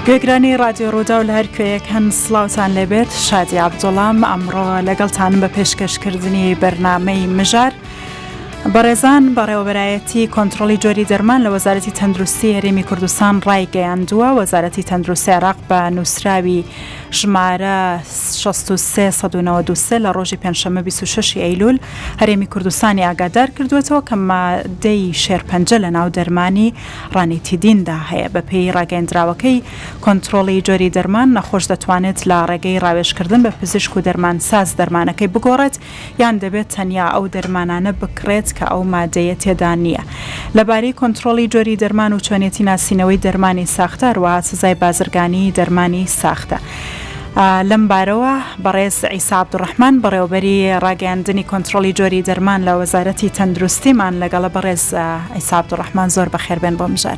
گوێگرانی رادیۆ ڕوودا و لە هەر کوێیەک هەن سڵاوتان لێبێت. شادی عەبدوڵام ئەمڕۆ لەگەڵتانم بە پێشکەشکردنی بەرنامەی مژار. بەڕێزان، بەڕێوەبەرایەتی کۆنتڕۆلی جۆری دەرمان لە وەزارەتی تەندروستی هەرێمی کوردستان ڕایگەیاندووە. وەزارەتی تەندروستی عێراق بە نووسراوی ژمارە 6393 لە ڕۆژی پێنجشەممە 26 ئەیلول هەرێمی کوردستانی ئاگادار کردوێتەوە کە مادەی شێرپەنجە لە ناو دەرمانی ڕانیتیدیندا هەیە. بە پێی ڕاگەیاندراوەکەی کۆنتڕۆڵی جۆری دەرمان، نەخۆش دەتوانێت لە ڕێگەی ڕاوێژکردن بە پزیشک و دەرمانساز دەرمانەکەی بگۆڕێت، یان دەبێت تەنیا ئەو دەرمانانە بکرێت کە ئەو مادەیە تێدا نییە. لەبارەی کۆنتڕۆڵی جۆری دەرمان و چۆنێتی ناسینەوەی دەرمانی ساختە، هەروەها سزای بازرگانی دەرمانی ساختە. لەم بارەوە بەڕێز عیسا عەبدوڕەحمان، بەڕێوەبەری ڕاگەیاندنی کۆنتڕۆڵی جۆری دەرمان لە وەزارەتی تەندروستیمان لەگەڵە. بەڕێز عیسا عەبدوڕەحمان، زۆر بەخێربێن بۆ مژار.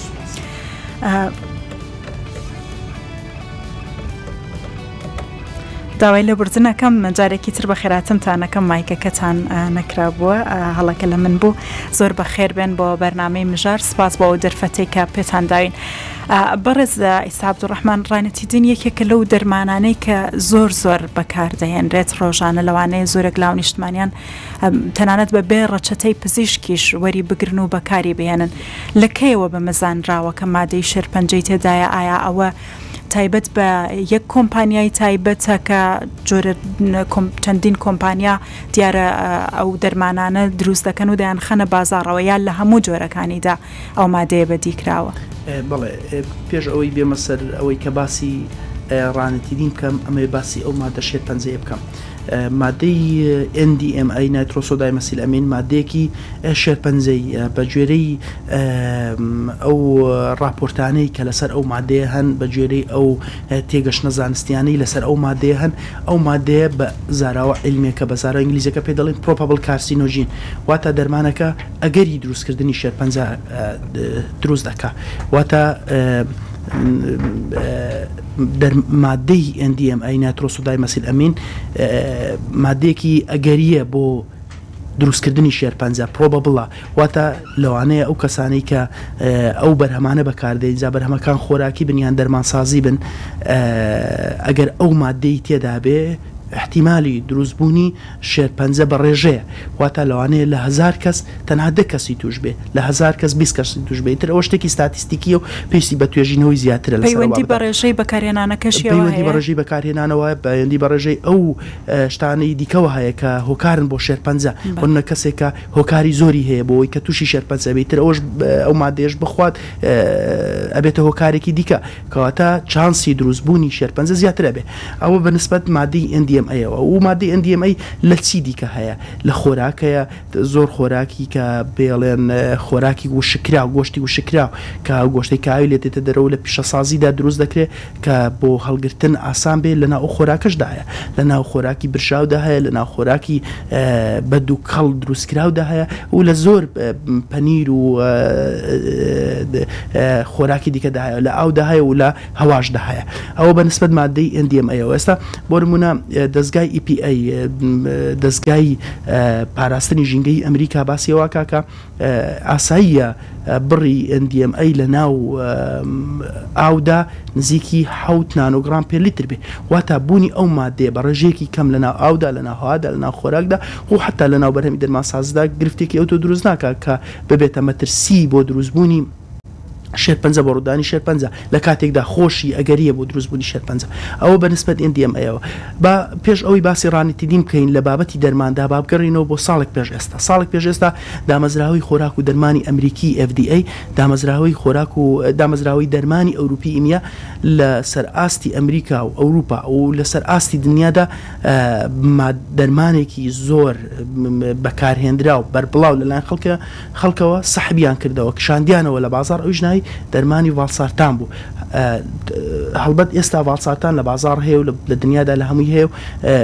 داوای لە بردنەکەم جارێکی تر بە خێراتمتانەکەم مایکەکەتان نەکرابووە، هەڵەکە لە من بوو. زۆر بەخێر بێن بۆ بەرنامەی مژار. سپاس بۆ ئەو دەرفەتێک کە پێتان داوین. بەڕێز عیسا عەبدوڕەحمان، ڕانیتیدین یەکێکە لەو دەرمانانەی کە زۆر بەکاردەهێنرێت ڕۆژانە، لەوانەیە زۆرێک لاو نیشتمانیان تەنانەت بە بێ ڕەچەتەی پزیشکیش وەری بگرن و بەکاری بهێنن. لە کەیەوە بەمەزانراوە کە مادەی شێرپەنجەی تێدایە؟ ئایا ئەوە تایبەت بە یەک کۆمپانیای تایبەتە کە جۆرە چەندین کۆمپانیا دیارە ئەو دەرمانانە دروست دەکەن و دەیان خەنە بازاڕەوە، یان لە هەموو جۆرەکانیدا ئەو مادەیە بەدیکراوە؟ بەڵێ، پێش ئەوەی بێمە سەر ئەوەی کە باسی ڕانیتیدین بکەم، ئەمەی باسی ئەو مادە شێرپەنجەیە بکەم. مادەی NDMA نایترۆسۆدای مەسیل ئەمین مادەیەکی شێرپەنجەی بە گوێرەی ئەو راپۆرتانەی کە لەسەر ئەو مادەیە هەن، بە گوێرەی ئەو تێگەشتنە زانستیانەی لەسەر ئەو مادەیە هەن، ئەو مادەیە بە زاراوە علمێکە بە زارە ئینگلیزیەکە پێ دەڵێن پرۆبابل کارسینۆژین، واتە دەرمانەکە ئەگەری دروستکردنی شێرپەنجە دروست دەکا. واتە مادەی NDMA نایترۆسۆدای مەسیل ئەمین مادەیەکی ئەگەریە بۆ دروستکردنی شێرپەنجە، پرۆبابڵە. واتە لەوانەیە ئەو کەسانەی کە ئەو بەرهەمانە بەکاردەین، جا بەرهەمەکان خۆراکی بن یان دەرمانسازی بن، ئەگەر ئەو مادەی تێدا بێ احتیمالی دروستبوونی شێرپەنجە بە ڕێژەیە. واتە لەوانەیە لە 1000 کەس تەنها 10 کەسی توش بێ، لە 1000 کەس 20 کەسی توش بێ. تر ئەوە شتێکی ستاتیستیکیە و پێویستی بە توێژینەوەی زیاترە. لە پەیوەندی بە ڕێژەی بەکارهێنانەکەشیەوە، پەیوەندی بە ڕێژەی بەکارهێنانەوە، پەیوەندی بە ڕێژەی ئەو شتانەی دیکەوە هەیە کە هۆکارن بۆ شێرپەنجە. بۆنە کەسێکە هۆکاری زۆری هەیە بۆ ئەوەی کە تووشی شێرپەنجە بێت، تر ئەوش ئەو مادەیەش بخوات ئەبێتە هۆکارێکی دیکە، کەواتە چانسی دروستبوونی شێرپەنجە زیاترە بێ. ئەوە بەنسبەت مادەی NDMA-ەوە. و مادەی NDMA لە چی دیکە هەیە؟ لە خۆراکەیە، زۆر خۆراکی کە بێڵێن خۆراکی وشکرا و گۆشتی وشکرا کە گۆشتی کاوی لێ دێتە دەرەوە لە پیشەسازیدا دروست دەکرێت کە بۆ هەڵگرتن ئاسان بێ، لە ناو خۆراکەشدا هەیە، لە ناو خۆراکی برشاودا هەیە، لە ناو خۆراکی بەد و کەڵ دروستکراودا هەیە، و لە زۆر پەنیر و خۆراکی دیکەدا هەیە، لە ئاودا هەیە و لە هەواشدا هەیە. ئەوە بەنسبەت مادەی NDMA-ەوە. ئێستا بۆ نمونە دەستگای EPA، دەستگای پاراستنی ژینگەی ئەمریکا، باسیەوە کاکە ئاساییە بڕی NDMA لە ناو ئاودا نزیکی 7 نانۆگرام پێ لیتر بێ. واتە بوونی ئەو مادەیە بە ڕێژەیەکی کەم لە ناو ئاودا، لە ناو هەوادا، لە ناو خۆراکدا و حتا لە ناو بەرهەمی دەرمانسازدا گرفتێکی ئەوتۆ دروست ناکە کە ببێتە مەترسی بۆ دروستبوونی شێرپەنجە، بۆ ڕوودانی شێرپەنجە لە کاتێکدا خۆشی ئەگەریە بۆ دروستبوونی شێرپەنجە. ئەوە بەنسبەت NDMA-ەوە. با پێش ئەوەی باسی ڕانیتیدین بکەین لە بابەتی دەرماندا، با بگەڕینەوە بۆ ساڵێک پێش ئێستا. ساڵێک پێش ئێستا دامەزراوەی خۆراک و دەرمانی ئەمریکی FDA، دامەزراوەی خۆراک و دامەزراوەی دەرمانی ئەوروپی ئیمیا لە سەر ئاستی ئەمریکا و ئەوروپا و لە سەر ئاستی دنیادا دەرمانێکی زۆر بەکارهێنرا و بەربڵاو لەلایەن خەڵکەوە سەحبیان کردەوە، کشاندیانەوە لە بازار. ئەوش ناوی دەرمانی ڤاڵسارتان بوو. هەڵبەت ئێستا ڤاڵسارتان لە بازار هەیە و لە دنیادا لە هەمووی هەیە و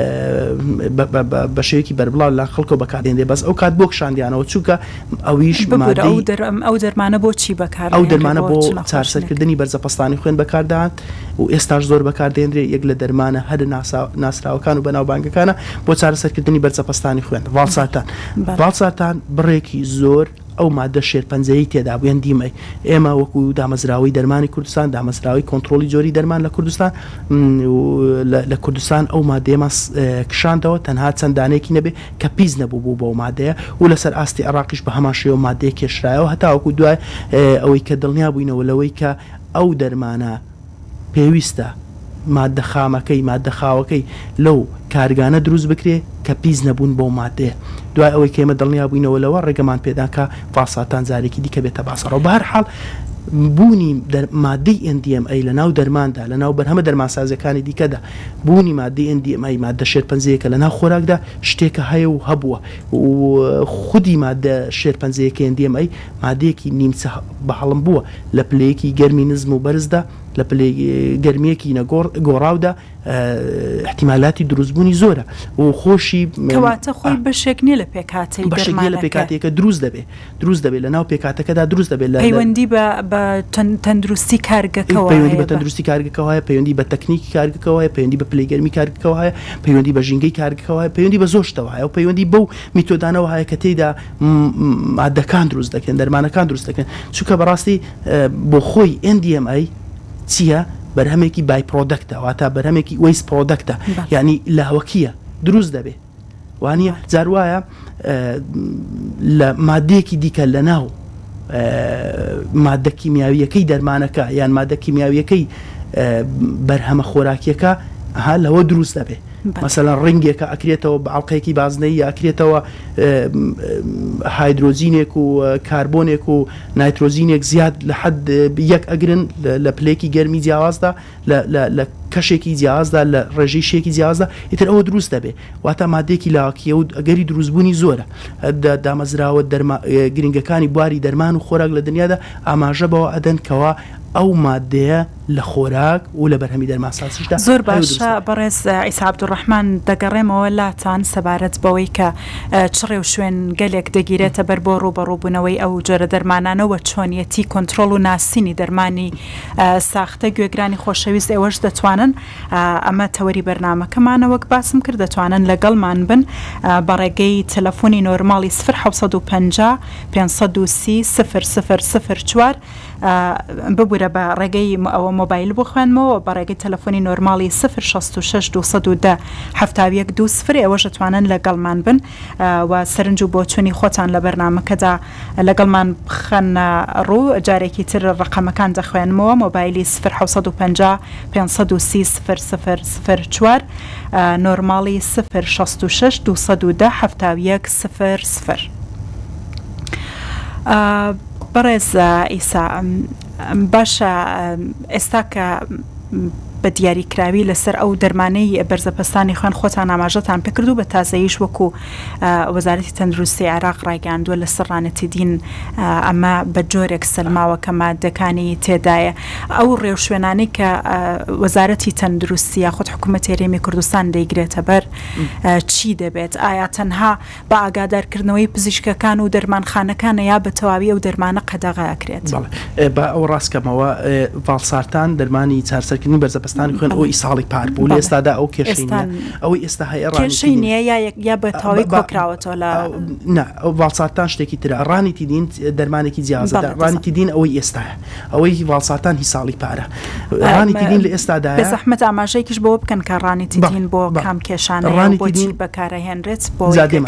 بە شێوەیەکی بەربڵاو لە خەڵکەوە بەکاردێنێ، بەس ئەو کات بۆ کشاندیانەوە چووکە ئەویش ئەو دەرمانە بۆچی بەکار، ئەو دەرمانە بۆ چارەسەرکردنی بەرزەپەستانی خوێن بەکاردان و ئێستاش زۆر بەکاردێنرێ. یەک لە دەرمانە هەر ناسراوەکان و بەناوبانگەکانە بۆ چارەسەرکردنی بەرزەپەستانی خوێن. ڤاڵسارتان بڕێکی زۆر ئەو مادە شێرپەنجەیی تێدا بووێن دیمەی ئێمە وەکو دامەزراوی دەرمانی کوردستان دامەزراوی کۆنتترۆلی جۆری دەرمان لە کوردستان لە کوردستان ئەو مادەمە کشاندەوە تەنها چەندانێکی نەبێ کە پیس نەبوو بوو بۆ مادەیە و لەسەر ئاستی عێراقیش بە هەمان شێوە مادەیە کێشرایەوە هەتاوەکو دوای ئەوەی کە دڵنیا بووینەوە لەوەی کە ئەو دەرمانە پێویستە مادە خامەکەی مادە خاوەکەی لەو کارگانە دروست بکرێ کە پیس نەبوون بۆ مادەیە دوای ئەوەی کێمە دڵنیا بووینەوە لەوە ڕێگەمان پێداکە فاساتان جارێکی دیکە بێتە باسەڕەوە بە هەر حاڵ بوونی مادەی NDMA لە ناو دەرماندا لە ناو بەرهەمە دەرمانسازەکانی دیکەدا بوونی مادەی NDMA مادە شێرپەنجەیەکە لە ناو خۆراکدا شتێکە هەیە و هەبووە و خودی مادە شێرپەنجەیەکە NDMA مادەیەکی نیمچە بەهەڵم بووە لە پلەیەکی گەرمی نزم و بەرزدا لە پلەی گەرمیەکی گۆڕاودا احتیمالاتی دروستبوونی زۆرە و خۆشی کەواتە خۆی بەشێک نیە لە پێکاتی بەشێک لە پێکاتێکە دروست دەبێت لە ناو پێکاتەکەدا دروست دەبێت لە پەیوەندی بە تەندروستی کارگەکەەوە پەیوەندی بە تەندروستی کارگەکەەوەە پەیوەندی بە تەکنیکی کارگەکەەوە پەیوەندی بە پلەی گەرمی کارگەکەەوە پەیوەندی بە ژینگەی کارگەکەەوە پەیوەندی بە زۆشتەوە هەیە و پەیوەندی بەو میتۆدانەوە هەیە کە تێیدا مادەکان دروست دەکەن دەرمانەکان دروست دەکەن چونکە بەڕاستی بۆ خۆی NDMA چییە بەرهەمێکی بای پرۆدەکتە واتە بەرهەمێکی وەیس پرۆدەکتە یعنی لاوەکیە دروست دەبێ وانە جاروایە لە مادەیەکی دیکە لە ناو مادە کیمیاویەکەی دەرمانەکە یان مادە کیمیاویەکەی بەرهەمە خۆراکیەکە لەوە دروست دەبێ مثلا ڕنگێکە ئەکرێتەوە بە ئەڵلقەیەکی بازنەی ئەکرێتەوە هایدرۆزینێک و کاربۆنێک و نایترۆزینێک زیاد لە حد یەک ئەگرن لە پلێکی گەرمی جیاوازدا لە کەشێکی جیازدا لە ڕێژەی شێکی جیازدا ئیتر ئەوە دروست دەبێ واتە مادێکی لاکیە و ئەگەری دروستبوونی زۆرە دامەزراوە گرنگەکانی بواری دەرمان و خۆراک لە دنیادا ئاماژە بەوە ئەدەن کەوا ئەو مادەیە لە خۆراک و لە بەرهەمی دەرماسازیشدا زۆر باشە بەڕێز ئیسا عەبدوڕەحمان دەگەڕێمەوە لاتان سەبارەت بەوەی کە چڕێ و شوێن گەلێک دەگیرێتە بەر بۆ ڕوبەڕووبوونەوەی ئەو جۆرە دەرمانانەوە چۆنیەتی کۆنتترۆل و ناسینی دەرمانی ساختە گوێگرانی خۆشەویست ئێوەش دەتوانن ئەمە تەوەری بەرنامەکەمانە وەک باسم کرد دەتوانن لەگەڵمان بن بەڕێگەی تەلەفۆنی نۆرماڵی 1950 530 0004 ببوورە بە ڕێگەی ئەوە مۆبایل بۆ خوێنمەوە بە ڕێگەی تەلەفۆنی نۆرماڵی 066 210 71 20 ئێوە دەتوانن لەگەڵمان بن و سەرنج و بۆچوونی خۆتان لە بەرنامەکەدا لەگەڵمان بخەنە ڕوو جارێکی تر ڕقەمەکان دەخوێنمەوە مۆبایلی 050 530 0004 نۆرماڵی 066 210 71 00 بەڕێز ئیسا باشە ئێستا کە بە دیاریکراوی لەسەر ئەو دەرمانەی بەرزەپەستانی خوێن خۆتان ئاماژەتان پێکردو بە تازەییش وەکو وەزارەتی تەندروستی عێراق ڕایگەاندووە لەسەر ڕانەتی دین ئەمە بە جۆرێک سەلماوە کە مادەکانی تێدایە ئەو ڕێوشوێنانی کە وەزارەتی تەندروستی یاخود حکوومەتی هەرێمی کوردستان دەیگرێتە بەر چی دەبێت ئایا تەنها بە ئاگادارکردنەوەی پزیشکەکان و دەرمانخانەکانە یا بە تەواوی ئەو دەرمانە قەدەغاکرێت بە ئەو ڕاستکەمەوە ڤاڵسارتان دەرمانی چارسەرکردنی بەرزەپەستانی خوێن ئەوی ساڵی پار بوو لە ئێستادا ئەو کێشەی ئەوەی ئێستا هەیە کێشەی نییە یا بە تەواوی کۆکراوەتەوە لە ئەو ڤاڵسارتان شتێکی ترە ڕانیتی دین دەرمانێکی جیازە ڕانیتی دین ئەوەی ئێستاە ئەوەی ڤاڵسارتان هی ساڵی پارە ڕانیتی دین لە ئێستادا بە زەحمەت ئاماژەیەکیش بەوە بکەن کە ڕانیتی دین بۆ کام کێشانە بۆچی بەکارەهێنرێت بۆ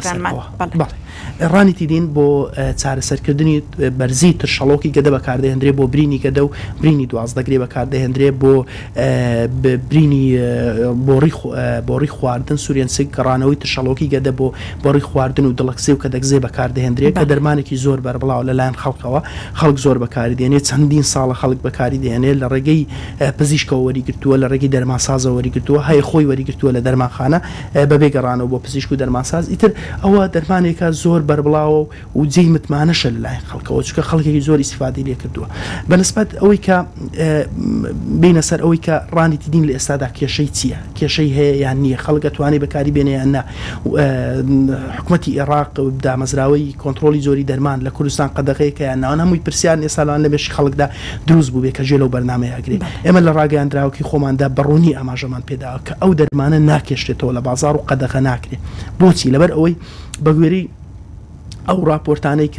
ڕانیتی دین بۆ چارەسەرکردنی بەرزی ترشەڵۆکی گەدە بەکاردەهێنرێ بۆ برینی گەدە و برینی دوازدەگرێ بەکاردەهێنرێ بۆ برینی بۆڕی خواردن سوورێنسک گەڕانەوەی ترشەڵۆکی گەدە بۆ بۆڕی خواردن و دڵکسێ و کە دەگزێ بەکاردەهێنرێت کە دەرمانێکی زۆر بەربڵاو لەلایەن خەڵکەوە خەڵک زۆر بەکاری دێنێت چەندین ساڵە خەڵک بەکاری دێنێت لە ڕێگەی پزیشکەوە وەریگرتووە لە ڕێگەی دەرمانسازە وەریگرتووە هەیە خۆی وەریگرتووە لە دەرمانخانە بەبێ گەڕانەوە بۆ پزیشک و دەرمانساز ئیتر ئەوە دەرمانێکە زۆر بەربڵاوە و جێی متمانەشە لەلایەن خەڵکەوە چونکە خەڵکێکی زۆر ئیسیفادەی لێ کردووە بەنسبەت ئەوەی کە بینە سەر ئەوەی کە ڕانیتی دین لە ئێستادا کێشەی چییە کێشەی هەیە یان نییە خەڵک دەتوانێت بەکاری بێنێ یان نا حکوومەتی عێراق دامەزراوەی کۆنتترۆلی جۆری دەرمان لە کوردستان قەدەغەیەکە یان ناوان هەمووی پرسیان ئێساڵان لە بێشی خەڵکدا دروست بوو بێ کە ژێ لەو بەرنامەیە ئەگرێت ئێمە لە ڕاگەیاندراوەکی خۆماندا بەڕوونی ئاماژەمان پێداوە کە ئەو دەرمانە ناکێشتێتەوە لە بازار و قەدەغە ناکرێت بۆچی لەبەر ئەوەی بەگوێری ئەو راپۆرتانەی کە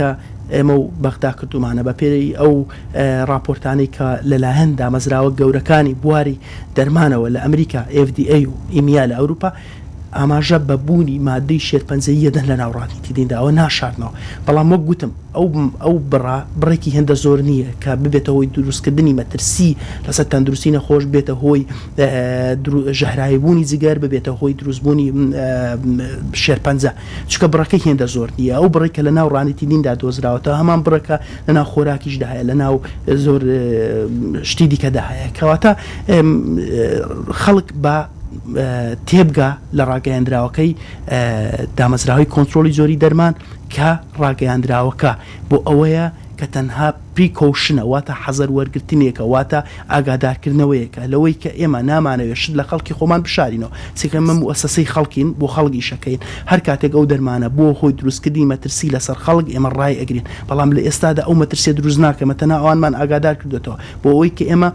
ئێمە و بەغدا کردومانە بە پێی ئەو راپۆرتانی کە لەلایەن دامەزراوە گەورەکانی بواری دەرمانەوە لە ئەمریکا FDA و ئیمیا لە ئەوروپا ئاماژە بەبوونی مادەی شێرپەنجەیی دەن لە ناوڕاتیتی دیندا ئەوە ناشاردنەوە بەڵام وەک گوتم ئەو بڕێکی هێندە زۆر نییە کە ببێتە هۆی دروستکردنی مەترسی لەسەر تەندروستی نەخۆش بێتە هۆی ژەهرایبوونی جگەر ببێتە هۆی دروستبوونی شێرپەنجە چکە بڕەکەی هێندە زۆر نییە ئەو بڕێکە لە ناوڕانیتی دیندا دۆزراوەتە هەمان بڕەکە لە ناو خۆراکیشدا هەیە لە ناو زۆر شتی دیکەدا هەیە کەواتە خەڵک بە تێبگا لە ڕاگەیاندراوەکەی دامەزراوی کۆنتترۆلی زۆری دەرمان کە ڕاگەیاندراوەکە بۆ ئەوەیە کە تەنها پریکۆشنە واتە حەزەر وەرگرتنێکە واتە ئاگادارکردنەوەیەکە لەوەی کە ئێمە نامانەوێت شت لە خەڵکی خۆمان بشارینەوە سێکە مەم ئەسەسەی خەڵکین بۆ خەڵکی شەکەین هەر کاتێک ئەو دەرمانە بۆ خۆی دروستکردی مەترسی لەسەر خەڵک ئێمە ڕای ئەگرین بەڵام لە ئێستادا ئەو مەترسیە دروست ناکەمە تەنها ئەوانمان ئاگادار کردێتەوە بۆ ئەوەی کە ئێمە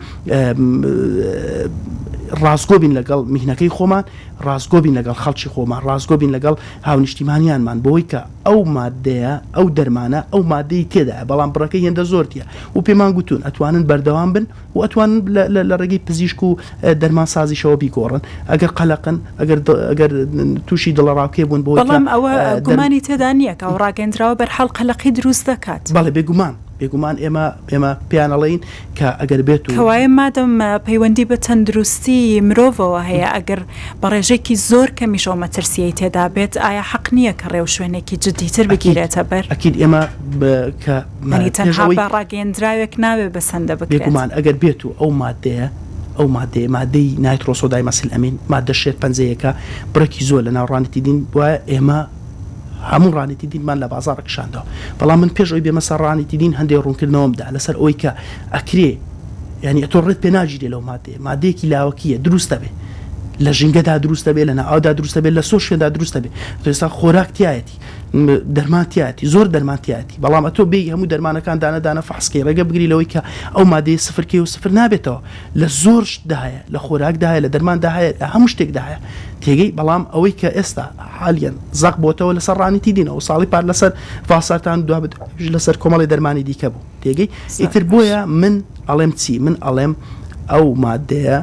ڕاستگۆبین لەگەڵ میهنەکەی خۆمان ڕاستگۆبین لەگەڵ خەڵکی خۆمان ڕاستگۆبین لەگەڵ هاونیشتیمانیانمان بۆی کە ئەو مادەیە ئەو دەرمانە ئەو مادەی تێدایە بەڵام بڕەکەی هێندە زۆرتیە و پێمان گوتون ئەتوانن بەردەوام بن و ئەتوانن لە ڕێگەی پزیشک و دەرمان سازیشەوە بیگۆڕن ئەگەر قەلەقن ئەگەر تووشی دڵەڕاوکێ بوون بۆ بەڵام ئەوە گومانی تێدا نییە کە ئەو ڕاگەندراوە بەرحەڵ قەلەقی دروست دەکات بەڵێ بێگومان ئێمە پیانەڵین کە ئەگەر بێت و کەوایە مادەم پەیوەندی بە تەندروستی مرۆڤەوە هەیە ئەگەر بە ڕێژێکی زۆر کەمیشەوە مەترسیەی تێدا بێت ئایا حەق نییە کە ڕێو شوێنێکی جددیتر بگیرێتە بەر ئەکید ئێمە کە تەنها بە ڕاگەیەندراوێک ناوێ بەسەندە بکرێت بێگومان ئەگەر بێت و ئەو مادەیە ئەو مادەی نایترۆسۆدای مەسیل ئەمین مادە شێرپەنجەیەکە بڕێکی زۆر لە ناوڕانیتی دین وایە ئێمە هەموو ڕانیتی دینمان لە بازارە کشاندەوە بەڵام من پێش ئەوی بێمە سەر ڕانیتی دین هەندێک ڕوونکردنەوەمدا لەسەر ئەوەی کە ئەکرێ یعنی ئەتۆ ڕێت پێ ناگیرێ لەو مادەیەکی لاوەکیە دروستە بێ لە ژینگەدا دروستە بێ لە ناودا دروستە بێت لە سۆ شوێندا دروستە بێ ئێستا خۆراکتیایەتی دەرمانتیاتی زۆر دەرمانتیاتی بەڵام ئەتۆ بێ هەموو دەرمانەکان دانەدانە فحسکەی ڕێگە بگری لەوەی کە ئەو مادەی سفرکەی و سفر نابێتەوە لە زۆر شتداهەیە لە خۆراکداهەیە لە دەرمانداهەیە هەموو شتێکداهەیە تێگەی بەڵام ئەوەی کە ئێستا حالیان زەق بۆتەوە لەسەر ڕانیتی دینەوە ساڵی پار لەسەر ڤاسارتان دو لەسەر کۆمەڵی دەرمانی دیکە بوو تێگەی ئیتر بۆیە من ئەڵێم چی من ئەڵێم ئەو مادەیە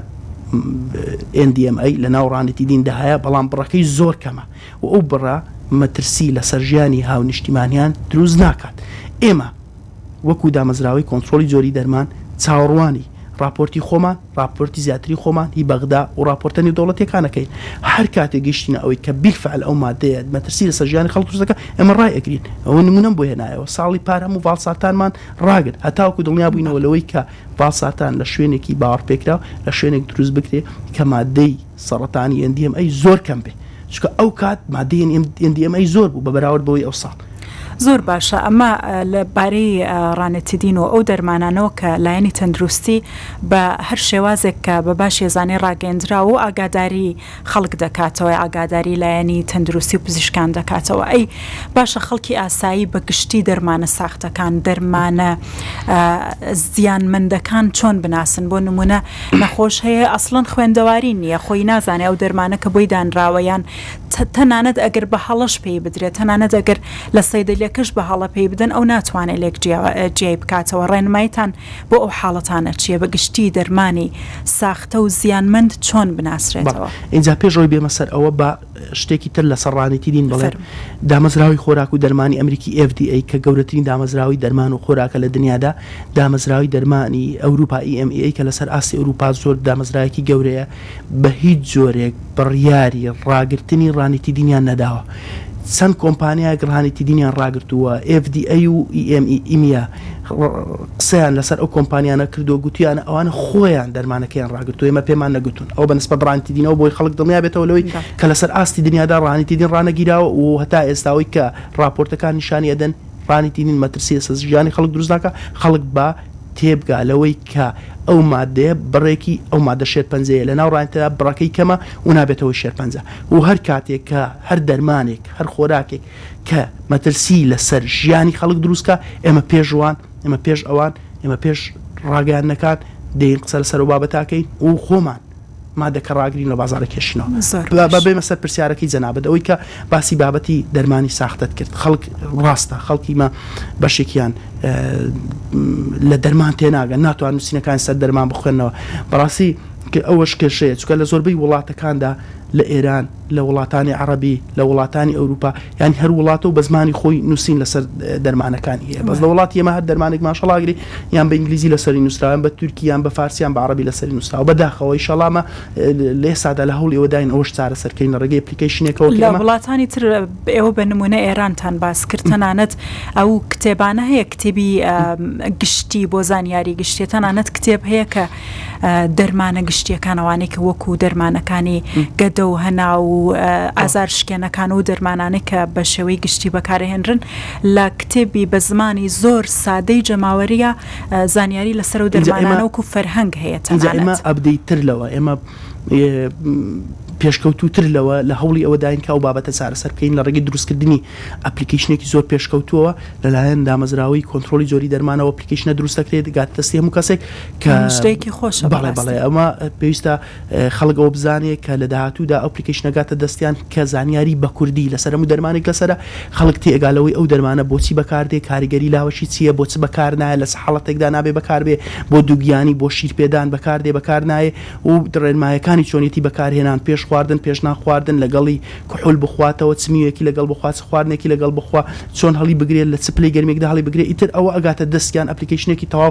NDMA لە ناوڕانیتی دیندا هەیە بەڵام بڕەکەی زۆر کەمە و ئەو بڕە مەترسی لە سەرژیانی هاونیشتیمانیان دروست ناکات ئێمە وەکو دامەزراوی کۆنتترۆلی زۆری دەرمان چاوەڕوانی راپۆرتی خۆمان راپۆرتی زیاتری خۆمان هی بەغدا و راپۆرتنی دەوڵەتەکانەکەی هەر کاتێک گەشتینە ئەوەی کە بیلفعل ئەو مادەیە مەترسی لە سەرژیانی خەڵک دروستەکە ئێمە ڕای ئەگرین ئەوە نمونەم بۆ هێنایەوە ساڵی پار هەموو ڤالساتانمان ڕاگرت هەتاوەکو دڵنیا بووینەوە لەوەی کە ڤالساتان لە شوێنێکی باوەڕپێکراو لە شوێنێک دروست بکرێ کە مادەی سەرەتانی NDMA زۆر کەم بێ چکە ئەو کات مادەی NDMA زۆر بوو بە بەراورد بەوەی ئەو ساڵ زۆر باشە ئەمە لەبارەی ڕانەتیدین و ئەو دەرمانانەوە کە لایەنی تەندروستی بە هەر شێوازێک کە بە باش ێزانەی ڕاگەیەندراوە و ئاگاداری خەڵک دەکاتەوە ئاگاداری لایەنی تەندروستی و پزیشکان دەکاتەوە ئەی باشە خەڵکی ئاسایی بە گشتی دەرمانە ساختەکان دەرمانە زیانمەندەکان چۆن بناسن بۆ نمونە نەخۆش هەیە ئەسڵەن خوێندەواری نییە خۆی نازانێ ئەو دەرمانە کە بۆی دانراوەیان تەنانەت ئەگەر بە هەڵەش پێی بدرێت تەنانەت ئەگەر لە سەیدەلێکەش بە هەڵە پێی بدەن ئەو ناتوانێت لێک جیای بکاتەوە ڕێنمایتان بۆ ئەو حاڵەتانە چیە بە گشتی دەرمانی ساختە و زیانمەند چۆن بناسرێتەوە اینجا پێشەوەی بێمە سەر ئەوە بە شتێکی تر لە سەرڕانیتی دین بڵێ دامەزراوی خۆراک و دەرمانی ئەمریکی FDA کە گەورەترین دامەزراوی دەرمان و خۆراکە لە دنیادا دامەزراوی دەرمانی ئەوروپا EMA کە لەسەر ئاسی ئەوروپا زۆر دامەزراوێکی گەورەیە بە هیچ جۆرێک بڕیاری ڕاگررتنی ڕانیتی دینیان نەداوە چەند کۆمپانیای گڕانیتی دینیان ڕاگرتووە FDA و ئیمیا قسەیان لەسەر ئەو کۆمپانیانە کردو گوتیانە ئەوانە خۆیان دەرمانەکەیان ڕاگرتو ئێمە پێمان نەگوتون ئەو بە نسبەت ڕانیتی دینەوە بۆی خەڵک دڵنیا بێتەوە لەوەی کە لەسەر ئاستی دنیادا ڕانیتی دین ڕانەگیراوە و هەتا ئێستاوەی کە راپۆرتەکان نیشانی ئەدەن ڕانیتی دین مەترسی سەرژیانی خەڵک دروست ناکە خەڵک بە تێبگا لەوەی کە ئەو مادەیە بڕێکی ئەو مادە شێرپەنجەیە لە ناوڕانیتەدا بڕەکەی کەمە و نابێتەوەی شێرپەنجە و هەر کاتێک کە هەر دەرمانێک هەر خۆراکێک کە مەترسی لەسەر ژیانی خەڵک دروستکە ئێمە پێشوان ئێمە پێش ئەوان ئێمە پێش ڕاگەیاندنەکان دەین قسە لەسەر و بابەتاکەین و خۆمان مادەکە ڕاگرین لە بازارە کێشنەوە بەبێ مەسەر پرسیارەکەی جەنابەت ئەوەی کە باسی بابەتی دەرمانی ساختت کرد خەڵک ڕاستە خەڵکی مە بەشێکیان لە دەرمان تێناگەن ناتوان نووسینەکان سەر دەرمان بخوێنەوە بەڕاستی ئەوەش کێشەیە چونکە لە زۆربەی وڵاتەکاندا لە ئێران لە وڵاتانی عەرەبی لە وڵاتانی ئەوروپا یانی هەر وڵاتە و بە زمانی خۆی نووسین لەسەر دەرمانەکانی هەیە بەس لە وڵاتی ئێمە هەر دەرمانێک ماشەڵاگری یان بە ئینگلیزی لەسەری نووسراوە بە تورکی یان بە فارسیان بە عەرەبی لەسەری نووسراوە بەداخەوە ئیشەڵامە لە ئێستادا لە هەوڵی ئەوەداین ئەوەش چارە سەرکەین لە ڕێگەی ئەپلیکیشنێکەوە لە وڵاتانی تر ئێوە بە نمونە ئێرانتان باس کرد تەنانەت ئەو کتێبانە هەیە کتێبی گشتی بۆ زانیاری گشتی تەنانەت کتێب هەیە کە دەرمانە گشتیەکانەوانەی کە وەکو دەرمانەکانی گەدە و هەنا و ئازار شکێنەکان و دەرمانانەی کە بە شێوەی گشتی بەکارهێنرن لە کتێبی بە زمانی زۆر سادەی جەماوەریە زانیاری لەسەر و دەرمانانە وەکو فەرهەنگ هەیە ئێمە ئەبدەیتر لەوە ئێمە پێشکەوتوتر لەوە لە هەوڵی ئەوە داین کە ئەو بابەتە چارەسەر بکەین لە ڕێگەی دروستکردنی ئەپلیکیشنێکی زۆر پێشکەوتووە لەلایەن دامەزراوی کۆنتترۆلی زۆری دەرمانەوە ئەپلیکیشنە دروست دەکرێت دەگات دەستی هەموو کەسێک کە شتێکی خۆشە بەڵێ ئەمە پێویستە خەڵک ئەوە بزانێت کە لە داهاتوودا ئەپلیکیشنەگاتە دەستیان کە زانیاری بە کوردی لەسەر هەموو دەرمانێک لەسرە خەڵک تێگالەوەی ئەو دەرمانە بۆچی بەکاردێ کاریگەری لاوەشی چییە بۆچ بەکار نایە لە حاڵەتێکدا نابێ بەکاربێ بۆ دووگیانی بۆ شیرپێدان بەکاردێ بەکار نایە و ڕێنمایەکانی چۆنیەتی بەکارهێنان پێش خواردن پێش ناخواردن لەگەڵی کوحول بخواتەوە چمیوێکی لەگەڵ بخوات خواردنێکی لەگەڵ بخوا چۆن هەڵی بگرێت لە چپلی گەرمێکدا هەڵی بگرێت ئیتر ئەوە ئەگاتە دەستیان ئەپلیکیشنێکی تەواو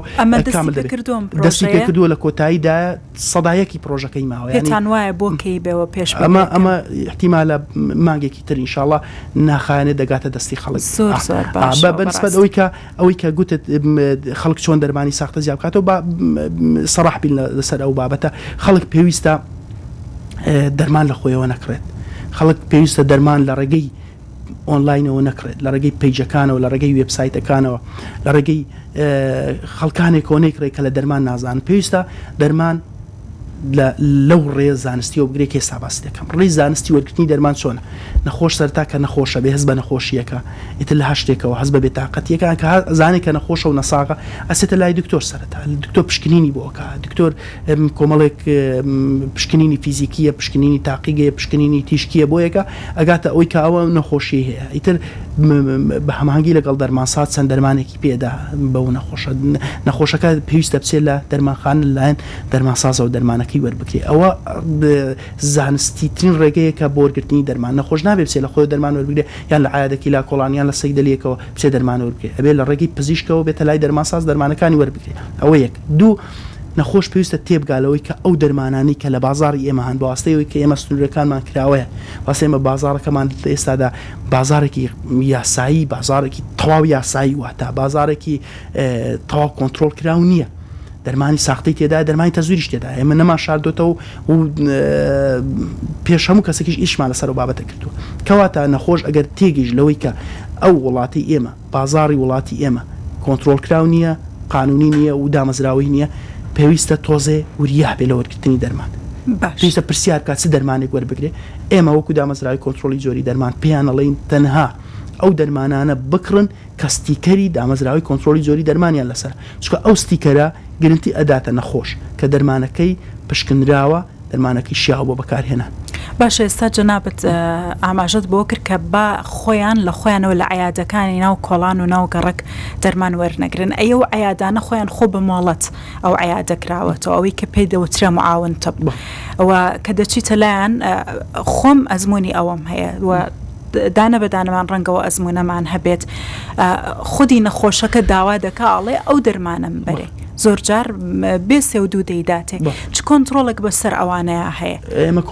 دەستی پێ کردووە لە کۆتاییدا سەدایەکی پرۆژەکەی ماوە پێتان وایە بۆ کەی بێەوە پێش ئەمە احتیمالە مانگێکی تر ئینشاءڵڵا ناخایەنێ دەگاتە دەستی خەڵک بەنسبەت ئەوەی کە گوتت خەڵک چۆن دەرمانی ساختە زیاد بکاتەوە سەراح بین لەسەر ئەو بابەتە خەڵک پێویستە دەرمان لە خۆیەوە نەکرێت خەڵک پێویستە دەرمان لە ڕێگەی ئۆنلاینەوە نەکرێت لە ڕێگەی پیجەکانەوە لە ڕێگەی وێبسایتەکانەوە لە ڕێگەی خەڵکانێک کۆنێکڕێک کە لە دەرمان نازان پێویستە دەرمان لەو ڕێ زانستیەوە بگرێت کێستا باسی دەکەم ڕێی زانستی وەرگرتنی دەرمان چۆنە نەخۆش سەرتا کە نەخۆشە بێ هەز بە نەخۆشیەکە ئیتر لە هەشتێکەوە هەز بە بێتاقەتیەکان کە زانێک کە نەخۆشە و نەساغە ئەسێتە لای دکتۆر سەرەتا دکتۆر پشکنینی بۆکە دکتۆر کۆمەڵێک پشکنینی فیزیکیە پشکنینی تاقیگەیە پشکنینی تیشکیە بۆ یەکە ئەگاتە ئەوەی کە ئەوە نەخۆشی هەیە ئیتر بە هەماهنگگی لەگەڵ دەرمانسات چەند دەرمانێکی پێدا بەو نەخۆشەکە پێویستە بچێت لە دەرمانخان لەلایەن دەرمانسازە و دەرمانەکەی وەربگرێ ئەوە زانستیترین ڕێگەیە کە بۆ وەرگرتنی دەرمان نەخۆش نابێت بچێت لە خۆی دەرمان وەربگرێ یان لە عایادێکی لا کۆڵانیان لە سەیدەلیەکەوە بچێ دەرمان وەربگرێ ئەبێ لە ڕێگەی پزیشکەوە بێتە لای دەرمانساز دەرمانەکانی وەربگرێ ئەوە یەک دوو نەخۆش پێویستە تێبگالەوەی کە ئەو دەرمانانی کە لە بازاری ئێمە هەن بەواستەیەوەی کە ئێمە سنوورەکانمان کراوەیە واسە ئێمە بازارەکەمان ئێستادا بازارێکی یاسایی بازارێکی تەواو یاسایی واتە بازارێکی تەواو کۆنتترۆل کراو نییە دەرمانی ساختەی تێدا دەرمانی تەزویریش تێدا ئێمە نەما شاردۆتەوە و پێش هەموو کەسێکیش ئیشمان لەسەر و بابەتە کردووە کەواتە نەخۆش ئەگەر تێگەیش لەوەی کە ئەو وڵاتی ئێمە بازاری وڵاتی ئێمە کۆنتترۆل کراو نییە قانونی نییە و دامەزراوی نییە پێویستە تۆزێ وریاه بێ لە وەرگرتنی دەرمان پێویستە پرسیار کات چ دەرمانێک وەربگرێ ئێمە وەکو دامەزراوی کۆنتترۆلی زۆری دەرمان پێیان ئەڵێین تەنها ئەو دەرمانانە بکڕن کە ستیکەری دامەزراوی کۆنتترۆلی زۆری دەرمانیان لەسەر چکە ئەو ستیکەرە گرنتی ئەداتە نەخۆش کە دەرمانەکەی پشکنراوە دەرمانەکەی شیاو بۆ بەکارهێنان باش ئێستا جەنابەت ئاماژەت بۆ کرد کە با خۆیان لە خۆیانەوە لە عیادەکانی ناو کۆڵان و ناو گەڕک دەرمان وەرنەگرن ئەو عیادانە خۆیان خۆ بمۆڵەت ئەو عیادەکراوەتەوە ئەوەی کە پێی دەوترێ معاون تەب ئەوە کە دەچیتە لایەن خۆم ئەزمموی ئەوەم هەیە دانە بەدانەمان ڕەنگەوە ئەزمونەمان هەبێت خودی نەخۆشەکە داوا دەکاڵێ ئەو دەرمانم بەرێ زۆرجار بێ سێ و دوو دەیداتێ چ کۆنتترۆلێک بەسەر ئەوانەیە هەیە ئێمە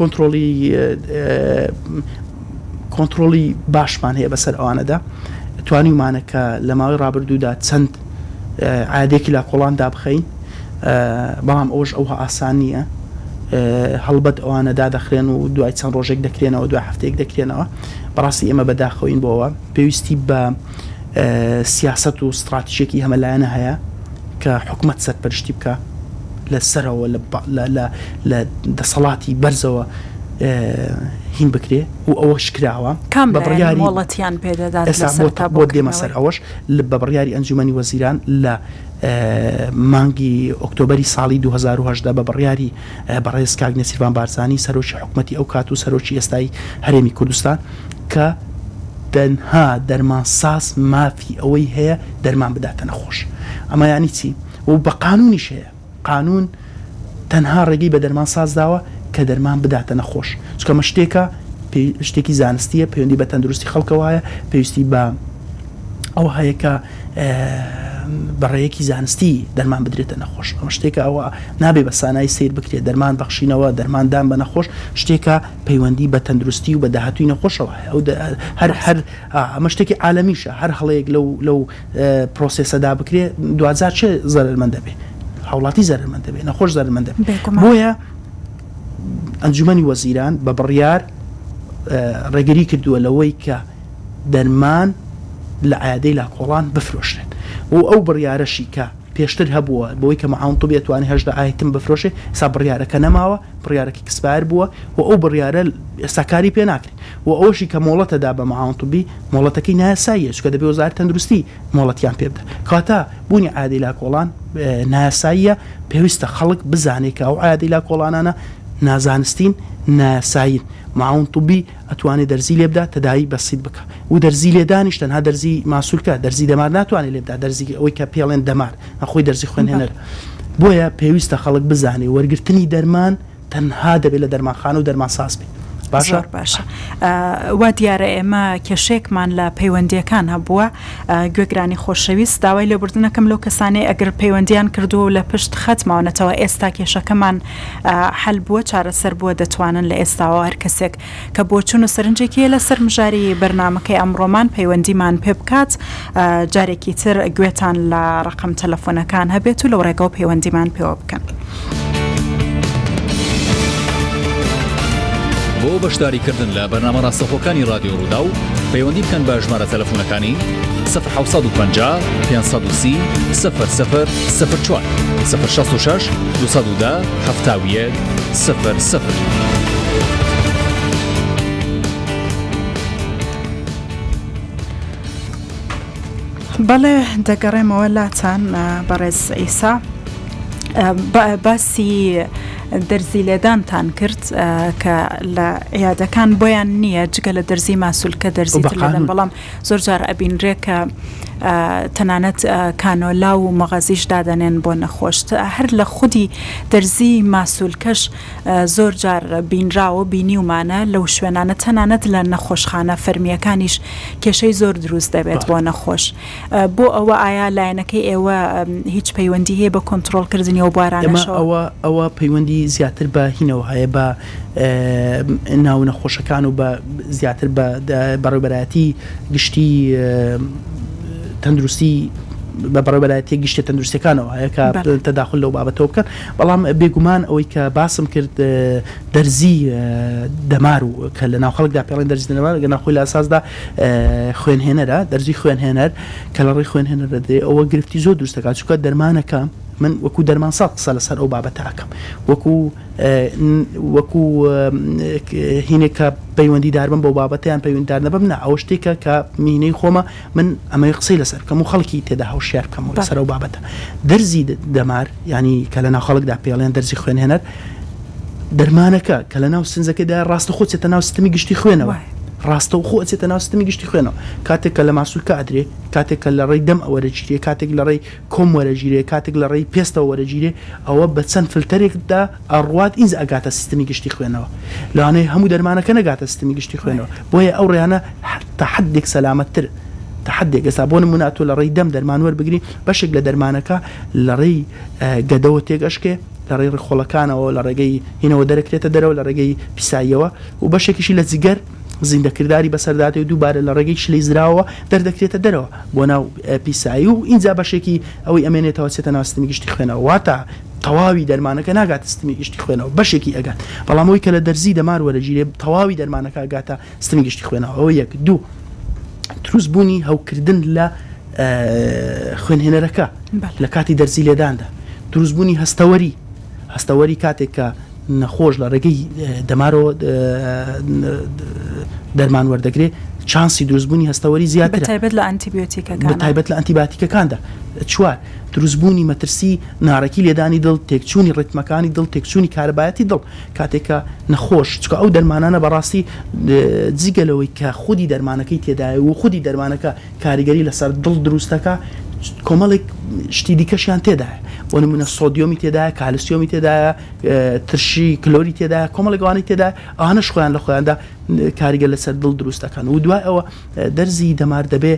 کۆنتترۆلی باشمان هەیە بەسەر ئەوانەدا توانیمانەکە لە ماوەی ڕابردوودا چەند عادێکی لا کۆڵاندا بخەین بەڵام ئەوش ئەوها ئاسان نییە هەڵبەت ئەوانەدا دەخرێن و دوای چەند ڕۆژێک دەکرێنەوە دوای هەفتەیەک دەکرێنەوە بەڕاستی ئێمە بەداخەوین بۆەوە پێویستی بە سیاست و استراتیژێکی هەمەلایەنە هەیە کە حکومەت سەرپەرشتی بکە لەسەرەوە لە دەسەڵاتی بەرزەوە هین بکرێ و ئەوەش کراوە بەڕیاریڵەتیان پێدەدات بۆ دێمە سەر ئەوەش بە بڕیاری ئەنجومەنی وەزیران لە مانگی ئۆکتۆبەری ساڵی 2010 بە بڕیاری بەڕێز کاک نەسیروان بارزانی سەرۆکی حکوومەتی ئەو کات و سەرۆکی ئێستایی هەرێمی کوردستان کە تەنها دەرمانساز مافی ئەوەی هەیە دەرمان بداتە نەخۆش. ئەمە یانی چی؟ و بە قانونیش هەیە، قانون تەنها ڕێگەی بە دەرمانساز داوە کە دەرمان بداتە نەخۆش. چکەمە شتێکی زانستیە، پەیوەندی بە تەندروستی خەڵکەوە هەیە، پێویستی بە ئەو هەیە کە بەڕێیەکی زانستی دەرمان بدرێتە نەخۆش. ئەمە شتێکە ئەوە نابێ بە سانایی سیر بکرێت، دەرمان بەخشینەوە، دەرماندان بە نەخۆش شتێکە پەیوەندی بە تەندروستی و بە داهاتووی نەخۆشەوە هەر ئەمە شتێکی عالەمیشە، هەر هەڵەیەک لەو پرۆسێسەدا بکرێت دوازار چێ زەرمەند دەبێت، هاوڵاتی زەرمەند دەبێت، نەخۆش زەرمەند دەبێت. بۆیە ئەنجومەنی وەزیران بە بڕیار ڕێگەری کردووە لەوەی کە دەرمان لە ئایادەی لاکۆڵان بفرۆشرێت و ئەو بڕیارەشی کە پێشتر هەبووە بۆی کە مەعاونتۆ بێتوانێت 18 ئایتم بفرۆشێ، سا بڕیارەکە نەماوە، بڕیارەکە کسپار بووە و ئەو بڕیارە ئێستاکاری پێ ناکرێت و ئەوشی کە مۆڵەتەدا بە مەعاونتوبی مۆڵەتەکەی نایاساییە، چکە دەبێ وەزارەتی تەندروستی مۆڵەتیان پێ بدە. کاتە بوونی ئایادەی لاکۆڵان نایاساییە، پێویستە خەڵک بزانێت کە ئەو ئایادەی لاکۆڵانانە نازانستین، نایاساین. مەعاونتوبی ئەتوانێت دەرزی لێ بدات، تەداوی بەسیت بکە و دەرزی لێدانیش تەنها دەرزی ماسوولکە، دەرزی دەمار ناتوانێت لێ بدات، دەرزی ئەوەی کە پێڵێن دەمار نەخۆی دەرزی خوێنهێنەر. بۆیە پێویستە خەڵک بزانێ وەرگرتنی دەرمان تەنها دەبێت لە دەرمانخانە و دەرمانساز بێت. باشە وا دیارە ئێمە کێشێکمان لە پەیوەندیەکان هەبووە، گوێگرانی خۆشەویست داوای لێبوردنەکەم لەو کەسانەی ئەگەر پەیوەندیان کردووە و لە پشت خەتماونەتەوە ئێستا کێشەکەمان حەل بووە، چارەسەر بووە، دەتوانن لە ئێستاوە هەر کەسێک کە بۆ چوون و سەرنجێکی لە سەر مژاری بەرنامەکەی ئەمڕۆمان پەیوەندیمان پێ بکات، جارێکی تر گوێتان لە ڕقم تەلەفۆنەکان هەبێت و لەو ڕێگەوە پەیوەندیمان پێوە بکەن. بۆ بەشداریکردن لە بەرنامە ڕاستەخۆکانی رادیۆ ڕوودا و پەیوەندی بکەن بە ژمارە تەلەفۆنەکانی 1950 530 00 04 066 210 71 00. بەڵێ دەگەڕێمەوە لاتان بەڕێز ئیسا، باسی دەرزی لێدانتان کرد کە لە عیادەکان بۆیان نییە جگە لە دەرزی ماسوولکە دەرزی لێدەن، بەڵام زۆر جار ئەبینرێ کە تەنانەت کانۆلا و مەغەزیش دادەنێن بۆ نەخۆشت. هەر لە خودی دەرزی ماسوولکەش زۆر جار بینراوە بینیومانە لەو شوێنانە، تەنانەت لە نەخۆشخانە فەرمیەکانیش کێشەی زۆر دروست دەبێت بۆ نەخۆش. بۆ ئەوە ئایا لایەنەکەی ئێوە هیچ پەیوەندی هەیە بە کۆنتڕۆڵکردنی ئەو بارانەشەوە؟ ئەوە پەیوەندی زیاتر بە هینەوە هەیە بە ناو نەخۆشەکان و بە زیاتر بە بەڕێوەبەرایەتی گشتی تەندروستی بە بەڕێوەبەرایەتی گشتی تەندروستیەکانەوە هەیە کە تەداخل لەو بابەتەوە بکەن. بەڵام بێگومان ئەوەی کە باسم کرد دەرزی دەمار و کە لە ناو خەڵکدا پێڵێن دەرزی دەمار لە ناوخۆی لە ئاساسدا خوێنهێنەرە، دەرزی خوێنهێنەر کە لە ڕێی خوێنهێنەر دەدرێ، ئەوە گرفتی زۆر دروستەکات، چونکە دەرمانەکە من وەکو دەرمان سەد قسە لەسەر ئەو بابەتە ئەکەم، وەکو هینێکە پەیوەندیدار بم بۆ بابەتیان پەیوەندیدار نەبم، نا ئەوە شتێکە کە مینەی خۆمە من ئەمەی قسەی لەسەر بکەم و خەڵکی تێدا هەوشیار بکەم و لەسەر ئەو بابەتە. دەرزی دەمار ینی کە لە ناو خەڵکدا پێڵێن دەرزی خوێنهێنەر، دەرمانەکە کە لە ناو سنجەکەدا ڕاستە خۆ چێتە ناو سیستەمی گشتی خوێنەوە، ڕاستە و خۆ چێتە ناو سیستەمی گشتی خوێنەوە، کاتێک کە لە ماسوولکە ئەدرێ، کاتێک کە لە ڕێی دەم ئەوەرەگیرێ، کاتێک لە ڕێی کۆم وەرەگیرێ، کاتێک لە ڕێی پێستەوە وەرەگیرێ، ئەوە بە چەند فلتەرێکدا ئەڕوات ئینز ئەگاتە سیستەمی گشتی خوێنەوە، لەوانەیە هەموو دەرمانەکە نەگاتە سیستەمی گشتی خوێنەوە. بۆیە ئەو ڕێیانە تا حدێک سەلامەتتر، تا حدێک ئێستا بۆ نمونە تۆ لە ڕێی دەم دەرمان وەربگری، بەشێک لە دەرمانەکە لە ڕێی گەدەوە تێگەشکێ، لە ڕێی ڕخۆڵەکانەوە لە ڕێگەی هینەوە دەرەکرێتە دەرەوە لە ڕێگەی پیساییەوە، و بەشێکیشی لە جگەر زیندەکردداری بەسەرداتی و دووبارە لە ڕێگەی شلەی زراوە دەردەکرێتە دەرەوە بۆ ناو پیسایی، و اینجا بەشێکی ئەوەی ئەمێنێتەوە چێتە ناو سیستەمی گشتی خوێنەوە، واتە تەواوی دەرمانەکە ناگاتە سیستەمی گشتی خوێنەوە، بەشێکی ئەگات. بەڵام ئەوەی کە لە دەرزی دەمار وەرەگیرێ تەواوی دەرمانەکە ئەگاتە سیستەمی گشتی خوێنەوە. ئەوە یەک. دوو، دروستبوونی هەوکردن لە خوێنهێنەرەکە لە کاتی دەرزی لێداندا، دروستبوونی هەستەوەری کاتێک کە نەخۆش لە ڕێگەی دەمارەوە دەرمان وەردەگرێ، چانسی دروستبوونی هەستەوەری زیاتر بەتایبەت لە ئەنتیبیۆتیکەکان بەتایبەت لە ئەنتیباتیکەکاندا. چوار دروستبوونی مەترسی ناڕێکی لێدانی دڵ تێکچوونی ڕێتمەکانی دڵ تێکچوونی کارەبایەتی دڵ کاتێکە نەخۆش چکە ئەو دەرمانانە بەڕاستی جگەلەوەی کە خودی دەرمانەکەی تێدایە و خودی دەرمانەکە کاریگەری لەسەر دڵ دروستەکە کۆمەڵێک شتی دیکەشیان تێدایە بۆ نمونە سۆدیۆمی تێدایە کالسیۆمی تێدایە ترشی کلۆری تێدایە کۆمەڵێکوانی تێدایە ئەوانەش خۆیان لە خۆیاندا کاریگە لەسەر دڵ دروستەکان و دوای ئەوە دەرزی دەمار دەبێ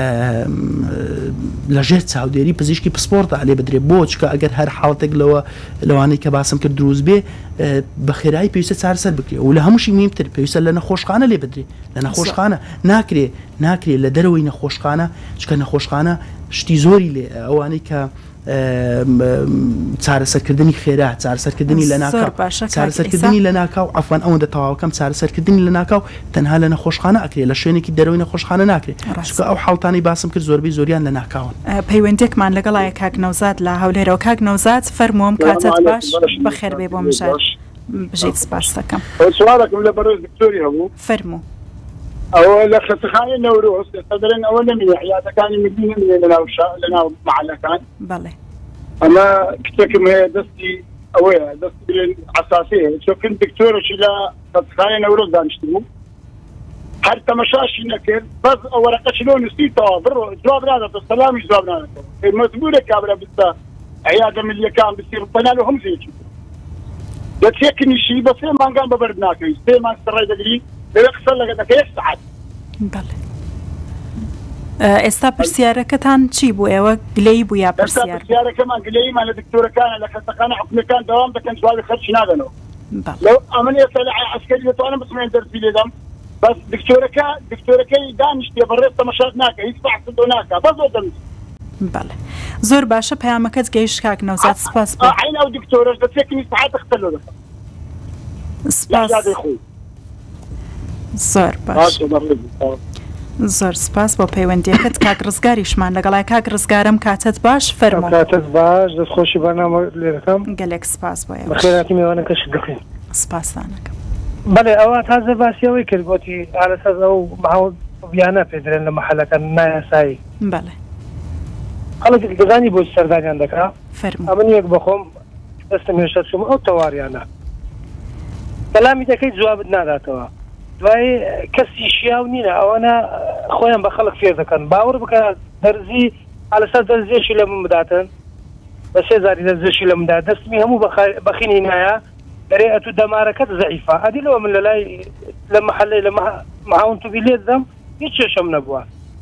لەژێر چاودێری پزیشکی پسپۆرتە لێ بدرێ بۆ چکە ئەگەر هەر حاڵەتێک لەوانەی کە باسم کرد دروست بێ بە خێرایی پێویستە چارەسەر بکرێ و لە هەمووشی مهمتر پێویستە لە نەخۆشخانە لێ بدرێ لە نەخۆشخانە ناکرێ لە دەرەوەی نەخۆشخانە چکە نەخۆشخانە شتی زۆری لێ ئەوانەی کە چارەسەرکردنی خێرا چارەسەرکردنی لە ناکاو چارەسەرکردنی لە ناکاو عەفوان ئەوەندە تەواوەکەم چارەسەرکردنی لە ناکاو تەنها لە نەخۆشخانە ئەکرێ لە شوێنێکی دەرەوەی نەخۆشخانە ناکرێت چکە ئەو حاڵتانی باسم کرد زۆربەی زۆریان لە ناکاون. پەیوەندێکمان لەگەڵایە کاک نەوزاد لە هەولێرەوە. کاک نەوزاد فەرمووەم کاتت باش بەخێر بێ بۆ مژار بژیت سپاس دەکەم. سوالێکم لە بەرەو دکتۆری هەبوو فەرموو. ئەوە لە خەستەخانەی نەورۆز دەرێن ئەوە نەمینێ حیاتەکانی ملی نەمینێ لەناو مەحەلەکان بەڵێ ئەمە کتێکم هەیە دەستی ئەوەیە دەستی ئاساسیە چۆکن دکتۆرەشی لە خەستەخانەی نەورۆز دانیشتبوو هەر تەمەشاشی نەکرد بەس ئەو وەرەقەشی لۆ نووسیتەوە بڕۆ جواب ناداتەوە سەلامیش جواب ناداتەوە مەجبورە کابرا بستە عیادە ملیەکان بسیر پەنال و هەمزێکی دەچێکنیشی بە سێ مانگان بەبەرد ناکەوی سێ مانگ سەڕای دەگری لەوێ قسە لەگە دەکە 1 سەعات. بەڵێ ئێستا پرسیارەکەتان چی بوو ئێوە گلەی بوو یا پرسیارەکەمان گلەیمان لە دکتۆرەکانە لە خەستەخانە حکومەکان دەوام دەکەن جوابی خەرچی نادەنەوە لەو ئەمن ئێستا لە عەسکەری دەتوانم بسمێن دەرسی لێدەم بەس دکتۆرەکەی دانیشتێ بەڕێز تەمەشات ناکە هیچ بەحث بۆ ناکە بەس بۆ دەنووسێ. بەڵێ زۆر باشە پەیامەکەت گەیشت کاک نەوزاد سپاس بۆ عین ئەو دکتۆرەش دەچێکنی سەعات قسە لێ دەکەم. سپاس زۆر باش زۆر سپاس بۆ پەیوەندیەکەت. کاک ڕزگاریشمان لەگەڵای کاک ڕزگارم کاتت باش فەرموو. کاتت باش دەستخۆشی بەرنامە لێ دەکەم. گەلێک سپاس بۆ بەخێراتی میوانەکەش دەکەین. سپاسدانەکەم. بەڵێ ئەوە تازە باسیەوەی کرد بۆتی ئالەسەر ئەو ماوە بیانە پێدرێن لە مەحەلەکان نایاسایی. بەڵێ خەڵک دەزانی بۆ سەردانیان دەکا فەرموو. ئەمن یەک بەخۆم دەستم هێشت چوم ئەو تەواریانە کەلامی دەکەیت جوابت ناداتەوە دوای کەسی شیاو نینە ئەوانە خۆیان بە خەڵک فێر دەکەن باوەڕ بکە دەرزی ئالەسەر دەرزێشی لە من بداتن بە 3000 دەرزێشی لە مندا دەستمی هەموو بەخینی نایە دەرێ ئەتو دەمارەکەت زەعیفە ئەدی لەوە من لەلای لە مەحەلەی لە مەعاون توبی لێ دەم هیچ چێشەم نەبووە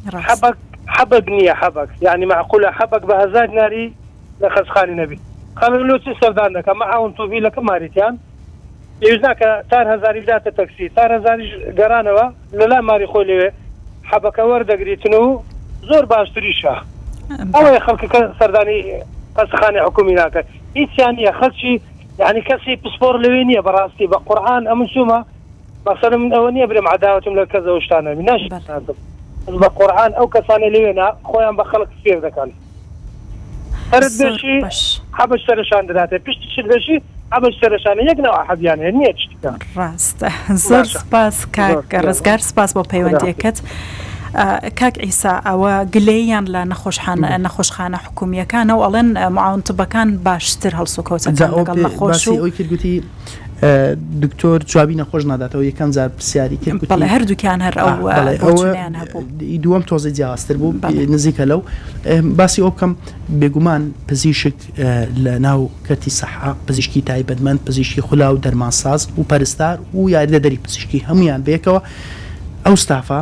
حەبەک نییە حەبەک یعنی معقولە حەبەک بە 1000 دیناری لە خەستەخانەی نەبی خەڵک لۆ چی سەردان دەکە مەعاون توبی لەکە ماریتیان پێویست ناکە 4000 بداتە تەکسی 4000 گەرانەوە لەلای ماری خۆی لەوێ حەبەکە وەردەگریتن و زۆر باشتریشە ئەوەیە خەڵکەکە سەردانی خەستەخانەی حکومی ناکە هیچیان نییە خەڵکی یعنی کەسی پسپۆر لەوێ نییە بەڕاستی بە قورئان ئەمن چوومە مەسەلەن من ئەوە نییە برێم عەداوەتم لە کەسەوە شتانە ناشتاندم بە قورئان ئەو کەسانە لەوێنە خۆیان بە خەڵک فێر دەکەن سەرت بێشی حەبەش سەرشان دەداتێ پشتی شت بێشی ئەمە سەرشانە یەک نەوە حەبیانە نییە چتیکە ڕاستە زۆر سپاس کاک ڕزگار سپاس بۆ پەیوەندیەکەت. کاک ئیسا ئەوە گلەیان لە نەخۆشخانە حکومیەکانە و ئەڵێن معاون تبەکان باشتر هەڵسوکەوتەکان لەگەڵ نەخۆش و گوتی دکتۆر جوابی نەخۆش ناداتەوە یەکەم جار پرسیاری کرد بەڵێ هەردووکیان هەر ئەویان هەبوو دووەم تۆزە جیاوازتر بوو نزیکە لەو باسی ئەو بکەم بێگومان پزیشک لە ناو کەتی سەحا پزیشکی تایبەتمەند پزیشکی خولا و دەرمانساز و پەرستار و یاریدەدەری پزیشکی هەمویان بێکەوە ئەو ستافە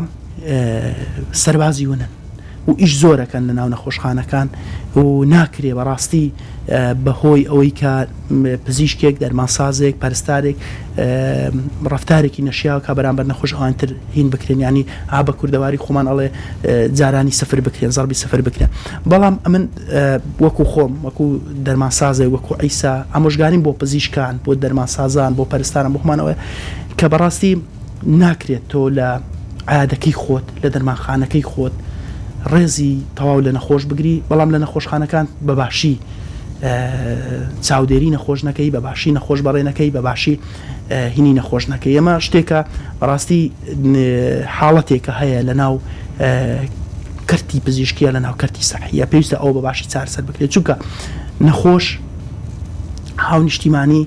سەربازی ونن و ئیش زۆرەکەن لە ناو نەخۆشخانەکان و ناکرێ بەڕاستی بەهۆی ئەوەی کە پزیشکێک دەرمانسازێک پەرستارێک ڕەفتارێکی نەشیاوە کە بەرامبەر نەخۆش ئەوانتر هین بکرێن ینی ئا بە کوردەواری خۆمان ئەڵێ جارانی سەفر بکرێن زەربی سەفر بکرێن بەڵام ئەمن وەکو خۆم وەکو دەرمانسازێک وەکو ئەیسا ئامۆژگاریم بۆ پزیشکان بۆ دەرمانسازان بۆ پەرستاران بۆخمانەوە کە بەڕاستی ناکرێت تۆ لە عادەکەی خۆت لە دەرمانخانەکەی خۆت ڕێزی تەواو لە نەخۆش بگری بەڵام لە نەخۆشخانەکان بەباشی چاودێری نەخۆش نەکەی بە باشی نەخۆش بەڕێنەکەی بە باشی هینی نەخۆش نەکەی ئەمە شتێکە بەڕاستی حاڵەتێکە هەیە لە ناو کەرتی پزیشکیە لە ناو کەرتی سەحیە پێویستە ئەو بە باشی چارەسەر بکرێت چونکە نەخۆش هاونیشتیمانی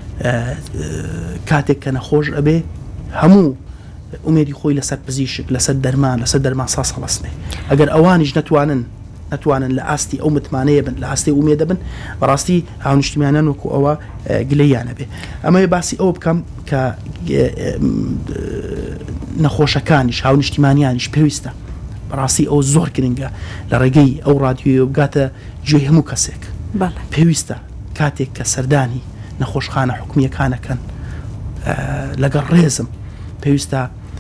کاتێک کە نەخۆش ئەبێ هەموو ئومێدی خۆی لەسەر پزیشک لەسەر دەرمان ساس هەڵەستێ ئەگەر ئەوانیش نەتوانن لە ئاستی ئەو متمانەیە بن لە ئاستی ئومێ دەبن بەڕاستی هاونیشتیمانیان وەکو ئەوە گلەیانە بێ ئەمە باسی ئەوە بکەم کە نەخۆشەکانیش هاونیشتیمانیانیش پێویستە بەڕاستی ئەو زۆر گرنگە لە ڕێگەی ئەو ڕادیۆ بگاتە گوێ هەموو کەسێک پێویستە کاتێک کە سەردانی نەخۆشخانە حکومیەکانەکەن لەگەڵ ڕێزم پێویستە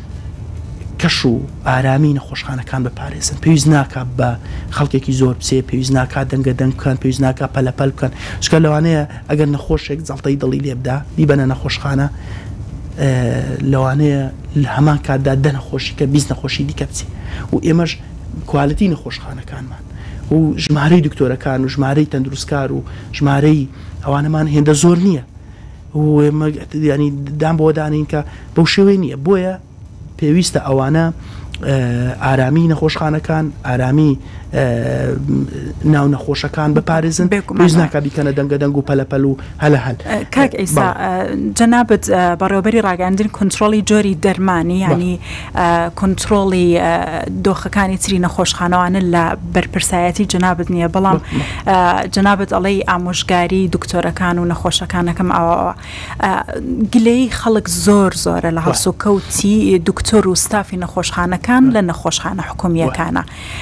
کەش و ئارامی نەخۆشخانەکان بپارێزن پێویست ناکە بە خەڵکێکی زۆر بچێ پێویست ناکە دەنگە دەنگ بکەن پێویست ناکە پەلەپەل بکەن چکە لەوانەیە ئەگەر نەخۆشێک جەڵتەی دڵی لێبدا بیبەنە نەخۆشخانە لەوانەیە لە هەمان کاتدا نەخۆشی کە بیست نەخۆشی دیکە بچێ و ئێمەش کوالیتی نەخۆشخانەکانمان و ژمارەی دکتۆرەکان و ژمارەی تەندروستکار و ژمارەی ئەوانەمان هێندە زۆر نییە و ینی دام بۆ دانین کە بەو شێوەی نییە بۆیە پێویستە ئەوانە ئارامی نەخۆشخانەکان ئارامی ناو نەخۆشەکان بپارێزن پێویست ناکە بیکەنە دەنگە دەنگ و پەلەپەل و هەلە هەل کاک ئەیسا جەنابەت بەڕێوەبەری ڕاگەاندن کۆنتترۆلی جۆری دەرمانی ینی کۆنتترۆلی دۆخەکانی تری نەخۆشخانەوانە لە بەرپرسایەتی جەنابەت نییە بەڵام جەنابەت ئەڵەی ئامۆژگاری دکتۆرەکان و نەخۆشەکانەکەم ئەوە گلەی خەڵک زۆرە لە هەڵسوکەوتی دکتۆر و ستافی نەخۆشخانەکان لە نەخۆشخانە حکومیەکانە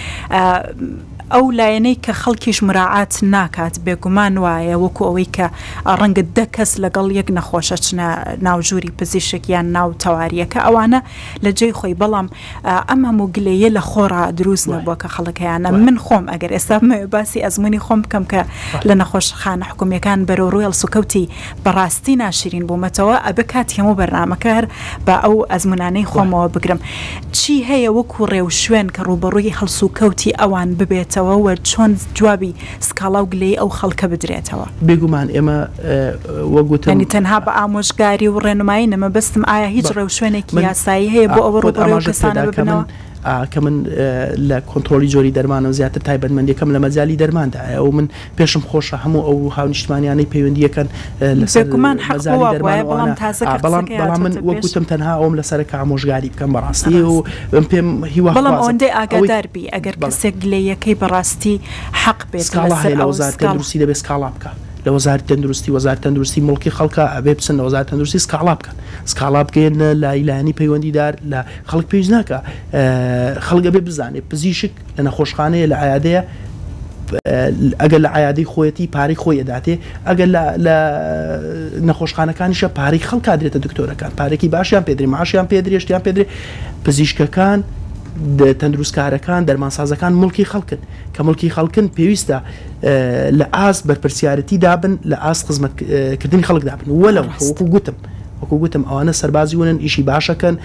ئەو لایەنەی کە خەڵکیش مراعات ناکات بێگومان وایە وەکو ئەوەی کە ڕەنگە دە کەس لەگەڵ یەک نەخۆشە چنە ناوژووری پزیشک یان ناو تەواریەکە ئەوانە لە جێی خۆی بەڵام ئەم هەموو گلەیە لە خۆڕا دروست نەبووە کە خەڵکیانە من خۆم ئەگەر ئێستا باسی ئەزمموی خۆم بکەم کە لە نەخۆشخانە حکومیەکان بەرەو ڕووی هەڵسوکەوتی بەڕاستی ناشرین بوومەتەوە ئەبێ کاتی هەموو بەرنامەکە بە ئەو ئەزمونانەی خۆمەوە بگرم چی هەیە وەکو ڕێو شوێن کە ڕوبەڕووی هەڵسوکەوتی ئەوان ببێتەوە و چۆن جوابی سکاڵا و گلەی ئەو خەڵکە بدرێتەوە بێگومان ئێمە وەگوتنی تەنها بە ئامۆژگاری و ڕێنمایی نەمە بەستم ئایا هیچ ڕێو شوێنێکی یاسایی هەیە بۆ ئەوە ڕوبەڕووی کەسانە ببنەوە کە من لە کۆنتترۆلی جۆری دەرمانە زیاتر تایبەتمەندیەکەم لە مەجای دەرماندا ئەو من پێشم خۆشە هەموو ئەو هاونیشتمانیانەی پەیوەندیەکەن بەڵام من وەکوتم تەنها ئەوم لەسەرکە ئامۆژگاری بکەم بەڕاستی و پێم هیوا بەڵام ئەوەندەی ئاگاداربی ئەگەر کەسێک گلەیەکەی بەڕاستی حەق بێت لە وەزارەتی تەندروستی دەبێت سکاڵا بکە لە وەزارەتی تەندروستی وەزارەتی تەندروستی مڵکی خەڵکە ئەبێ بچن لە وەزارەتی تەندروستی سکاڵا بکەن سکاڵا بکەن لە لایلانی پەیوەندیدار لە خەڵک پێویست ناکە خەڵک ئەبێ بزانێت پزیشک لە نەخۆشخانەیە لە عیادەیە ئەگەر لە عیادەی خۆیەتی پارەی خۆی ئەداتێ ئەگەر لە نەخۆشخانەکانیشە پارەی خەڵک دێتە دکتۆرەکان پارێکی باشیان پێدرێ ماشیان پێدرێ شتیان پێدرێ پزیشکەکان تەندروستکارەکان دەرمانسازەکان مڵکی خەڵکن کە مڵکی خەڵکن پێویستە لە ئاس بەرپرسیارەتی دابن لە ئاس خزمەتکردنی خەڵک دابن وەلەو وەکو گوتم ئەوانە سەربازی ونن ئیشی باشەکەن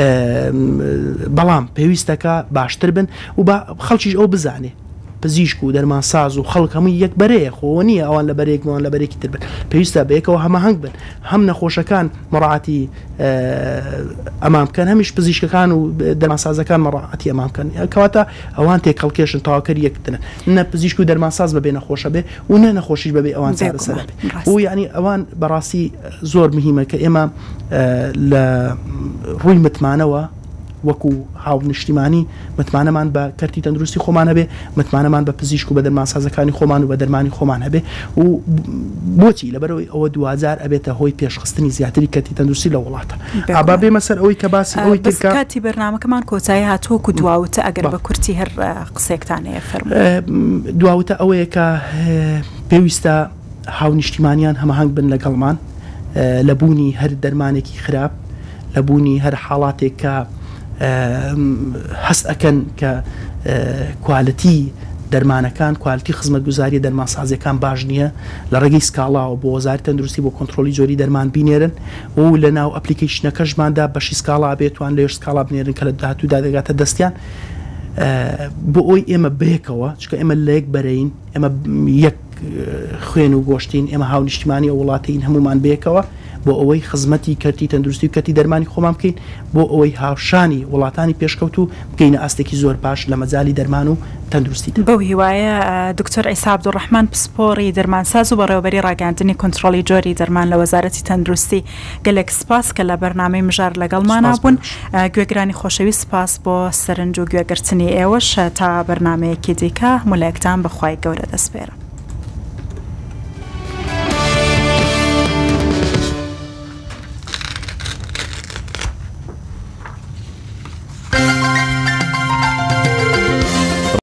بەڵام پێویستەکە باشتر بن و خەڵکیش ئەو بزانێ پزیشک و دەرمانساز و خەڵک هەمووی یەک بەرەیە خۆ نییە ئەوان لە بەرێکمان لە بەرێکی تر بن پێویستە بەیەکەوە هەماهەنگ بن هەم نەخۆشەکان مەڕاعەتی ئەمام بکەن هەمیش پزیشکەکان و دەرمانسازەکان مەڕاعەتی ئەمام بکەن کەواتە ئەوان تێکەڵکێشن تاواکەر یەکترن نە پزیشک و دەرمانساز بەبێ نەخۆشە بێ و نە نەخۆشیش بەبێ ئەوان چارەسەر بێ و یعنی ئەوان بەڕاستی زۆر مهمە کە ئێمە لە ڕووی متمانەوە وەکو هاونیشتیمانی متمانەمان بە کەرتی تەندروستی خۆمان هەبێ متمانەمان بە پزیشک و بە دەرمانسازەکانی خۆمان و بە دەرمانی خۆمان هەبێ و بۆچی لەبەرەوەی ئەوە 2000 ئەبێتە هۆی پێشخستنی زیاتری کەرتی تەندروستی لە وڵاتە ئابا بێمە سەر ئەوەی کە باسی ئەوەی کاتی بەرنامەکەمان کۆتایی هاتووەکو دواوتە ئەگەر بە کورتی هەر قسێکتانەیە فەرموو دواوتە ئەوەیە کە پێویستە هاونیشتیمانیان هەماهەنگ بن لەگەڵمان لە بوونی هەر دەرمانێکی خراپ لە بوونی هەر حاڵاتێک کە هەست ئەەکەن کە کوالەتی دەرمانەکان کوالتی خزمەتگوزاری دەرمانسازیەکان باش نییە لە ڕێگەی سکاڵاوە بۆ وەزارەتی تەندروستی بۆ کۆنتترۆلی جۆری دەرمان بینێرن و لە ناو ئەپلیکیشنەکەشماندا بەشی سکاڵا بێتوان لێش سکاڵا بنێرن کە لە داهاتوودا دەگاتە دەستیان بۆ ئەوی ئێمە بەیەکەوە چکە ئێمە لە یەک بەرەین ئێمە یەک خوێن و گۆشتین ئێمە هاو نیشتیمانی وڵاتین هەمومان بێکەوە بۆ ئەوەی خزمەتی کەرتی تەندروستی و کەتی دەرمانی خۆمان بکەین بۆ ئەوەی هاوشانی وڵاتانی پێشکەوت و بکەینە ئاستێکی زۆر باش لە مەجای دەرمان و تەندروستی. بەو هیوایە دکتۆر ئەیسا عەبدوڕەحمان پسپۆڕی دەرمانساز و بەڕێوەبەری ڕاگەاندنی کۆنتڕۆڵی جۆری دەرمان لە وەزارەتی تەندروستی گەلێک سپاس کە لە بەرنامەی مژار لەگەڵمانە بوون. گوێگرانی خۆشەوی سپاس بۆ سەرنج و گوێگرتنی ئێوەش تا بەرنامەیەکی دیکە هەموو لایەکتان بەخوای گەورە دەسپێرم.